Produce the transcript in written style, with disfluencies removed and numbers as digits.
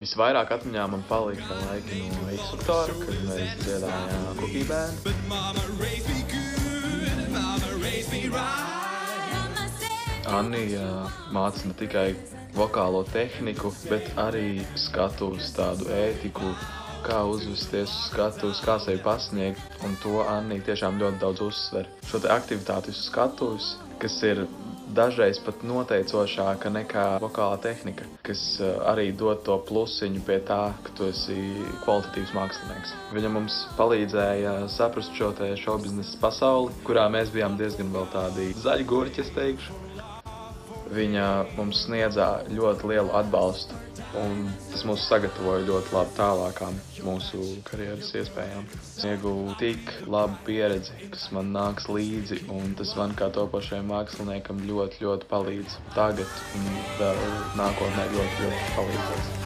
Visvairāk atmiņā man palika laiki no X-Faktora, kad mēs dziedājām Cookie Band. Annija māca ne tikai vokālo tehniku, bet arī skatuves tādu ētiku, kā uzvesties uz skatuves, kā sevi pasniegt, un to Annija tiešām ļoti daudz uzsver. Šo te aktivitāti uz skatuves, kas ir dažreiz pat noteicošāka nekā vokālā tehnika, kas arī dod to plusiņu pie tā, ka tu esi kvalitatīvs mākslinieks. Viņa mums palīdzēja saprast šo te šovbiznesa pasauli, kurā mēs bijām diezgan vēl tādi zaļi gurķi, es teikšu. Viņa mums sniedzā ļoti lielu atbalstu, un tas mūs sagatavoja ļoti labi tālākām mūsu karjeras iespējām. Es ieguvu tik labu pieredzi, kas man nāks līdzi, un tas man kā topošajam māksliniekam ļoti palīdz tagad un vēl nākotnē ļoti palīdzēs.